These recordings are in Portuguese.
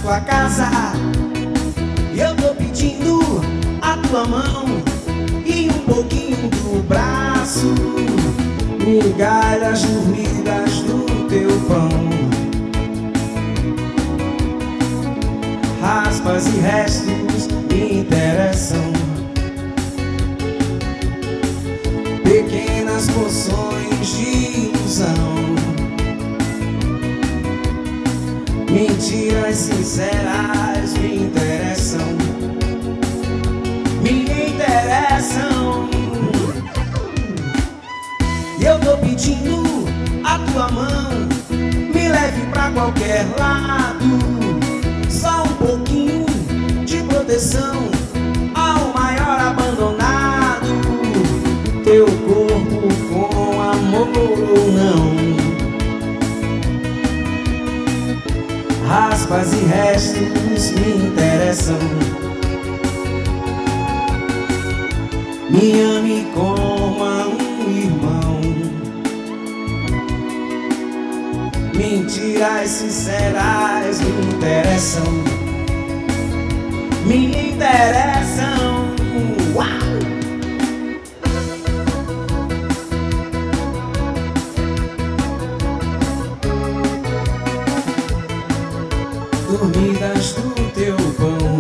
tua casa. Eu tô pedindo a tua mão e um pouquinho do braço, migalhas dormidas do teu pão, raspas e restos me interessam, pequenas porções de ilusão, mentiras sinceras me interessam, me interessam. E eu tô pedindo a tua mão, me leve pra qualquer lado, só um pouquinho de proteção ao maior abandonado, teu corpo com amor ou não, raspas e restos me interessam, me ame como a um irmão, mentiras sinceras me interessam, me interessam. Uau! Dormidas do teu pão,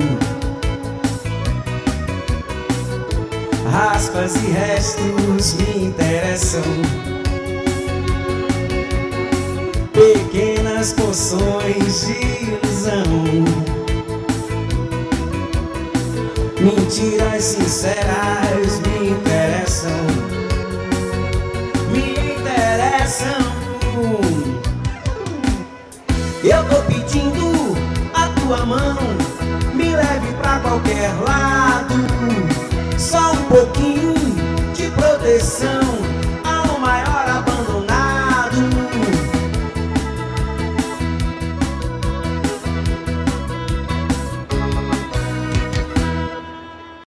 raspas e restos me interessam, pequenas porções de ilusão, mentiras sinceras me interessam, me interessam. Eu tô pedindo a tua mão, me leve pra qualquer lado, só um pouquinho de proteção